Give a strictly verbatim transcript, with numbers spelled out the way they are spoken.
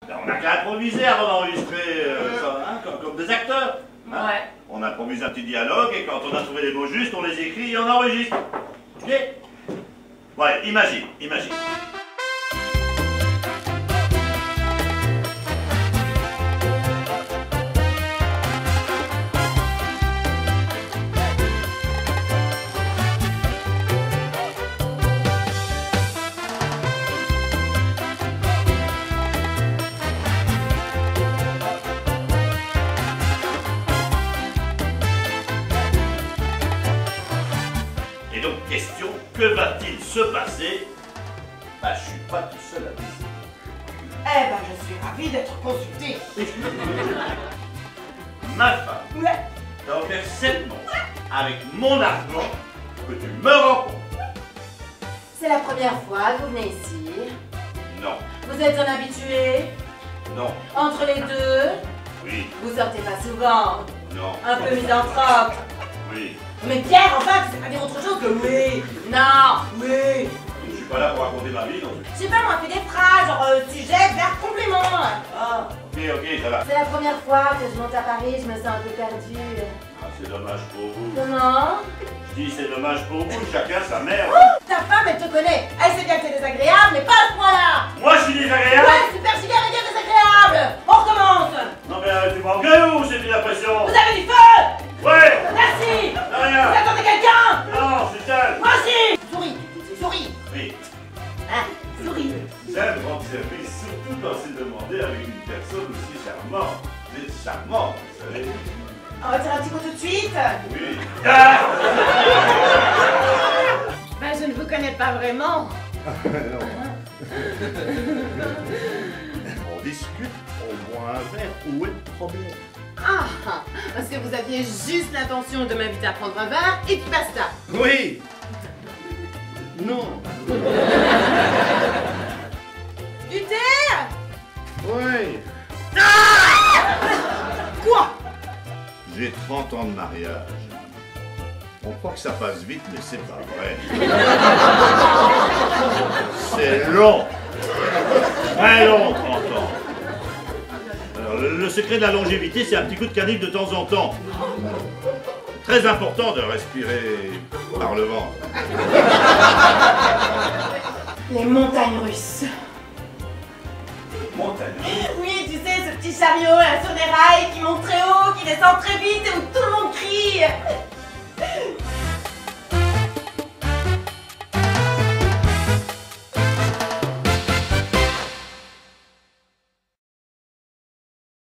Ben, on n'a qu'à improviser avant d'enregistrer euh, ça, hein, comme, comme des acteurs. Hein. Ouais. On improvise un petit dialogue et quand on a trouvé les mots justes, on les écrit et on enregistre. Ok? Ouais, imagine, imagine. Et donc, question, que va-t-il se passer? Bah, je suis pas tout seul à décider. Eh ben, je suis ravie d'être consultée. Ma femme Ouais. t'a offert sept mots avec mon argent que tu me rencontres. C'est la première fois que vous venez ici. Non, Vous êtes un habitué. non, Entre les deux, oui, vous sortez pas souvent. non, Un peu misanthrope. oui. Mais Pierre, enfin, tu sais pas dire autre chose que oui. Non, oui. Je suis pas là pour raconter ma vie, donc. Je sais pas, moi, fais des phrases, genre euh, sujet, verbe, complément. Ah, ok, ok, ça va. C'est la première fois que je monte à Paris, je me sens un peu perdue. Ah, c'est dommage pour vous. Comment? Je dis c'est dommage pour vous, chacun sa mère. Oh, ta femme, elle te connaît. Elle sait bien que t'es désagréable, mais pas à ce point-là. Moi, je suis désagréable. Ouais, super giga méga désagréable. On recommence. Non, mais euh, tu m'en gueules ou c'est une impression? Vous avez du feu. Ouais. Merci. De Vous rien. attendez quelqu'un? Non, je suis seul. Moi aussi. Souris, souris. Oui. Hein, souris. J'aime rendre service, surtout quand c'est demandé avec une personne aussi charmante. Vous êtes charmante, vous savez. On va tirer un petit coup tout de suite. Oui. Ah. Ben, je ne vous connais pas vraiment. On discute, on boit un verre, où est le problème? Ah, parce que vous aviez juste l'intention de m'inviter à prendre un verre et puis basta. Oui. Non. Du thé? Oui. Quoi? J'ai trente ans de mariage. On croit que ça passe vite, mais c'est pas vrai. C'est long. Très long, trente ans. Alors, le, le secret de la longévité, c'est un petit coup de canif de temps en temps. Très important de respirer par le ventre. Les montagnes russes. Montagne. Oui, tu sais, ce petit chariot là sur des rails qui monte très haut, qui descend très vite et où tout le monde crie.